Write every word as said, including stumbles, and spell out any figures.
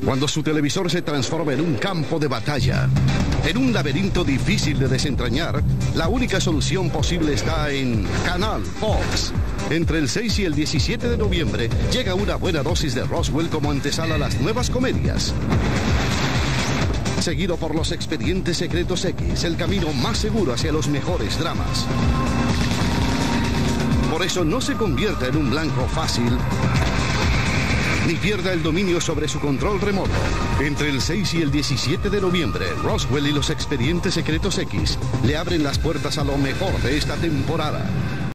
Cuando su televisor se transforma en un campo de batalla, en un laberinto difícil de desentrañar, la única solución posible está en Canal Fox. Entre el seis y el diecisiete de noviembre llega una buena dosis de Roswell como antesala a las nuevas comedias. Seguido por Los Expedientes Secretos X, el camino más seguro hacia los mejores dramas. Por eso no se convierta en un blanco fácil, ni pierda el dominio sobre su control remoto. Entre el seis y el diecisiete de noviembre, Roswell y Los Expedientes Secretos X le abren las puertas a lo mejor de esta temporada.